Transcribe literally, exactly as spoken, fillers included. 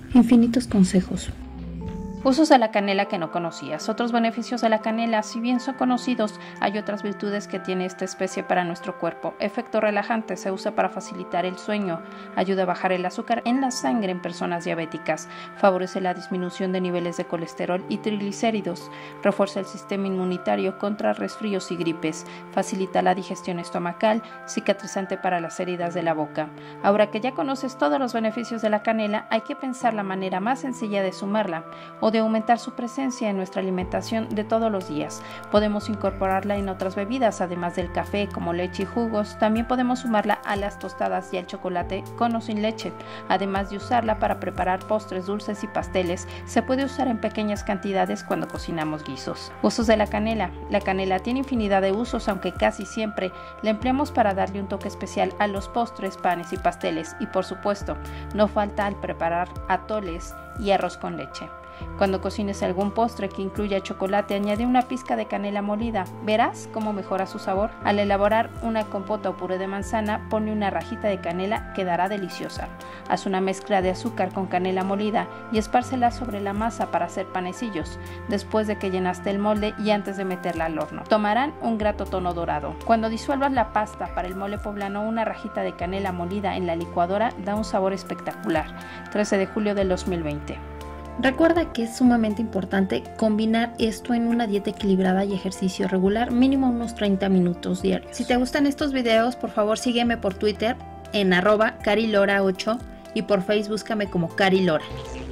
Infinitos consejos. Usos de la canela que no conocías. Otros beneficios de la canela, si bien son conocidos, hay otras virtudes que tiene esta especie para nuestro cuerpo. Efecto relajante, se usa para facilitar el sueño, ayuda a bajar el azúcar en la sangre en personas diabéticas, favorece la disminución de niveles de colesterol y triglicéridos, refuerza el sistema inmunitario contra resfríos y gripes, facilita la digestión estomacal, cicatrizante para las heridas de la boca. Ahora que ya conoces todos los beneficios de la canela, hay que pensar la manera más sencilla de sumarla o de aumentar su presencia en nuestra alimentación de todos los días. Podemos incorporarla en otras bebidas, además del café, como leche y jugos. También podemos sumarla a las tostadas y al chocolate con o sin leche. Además de usarla para preparar postres, dulces y pasteles, se puede usar en pequeñas cantidades cuando cocinamos guisos. Usos de la canela. La canela tiene infinidad de usos, aunque casi siempre la empleamos para darle un toque especial a los postres, panes y pasteles. Y por supuesto, no falta al preparar atoles y arroz con leche. Cuando cocines algún postre que incluya chocolate, añade una pizca de canela molida. Verás cómo mejora su sabor. Al elaborar una compota o puré de manzana, pone una rajita de canela, quedará deliciosa. Haz una mezcla de azúcar con canela molida y espárcela sobre la masa para hacer panecillos, después de que llenaste el molde y antes de meterla al horno. Tomarán un grato tono dorado. Cuando disuelvas la pasta para el mole poblano, una rajita de canela molida en la licuadora da un sabor espectacular. trece de julio del dos mil veinte. Recuerda que es sumamente importante combinar esto en una dieta equilibrada y ejercicio regular, mínimo unos treinta minutos diarios. Si te gustan estos videos, por favor sígueme por Twitter en arroba carilora ocho y por Facebook búscame como Cari Lora.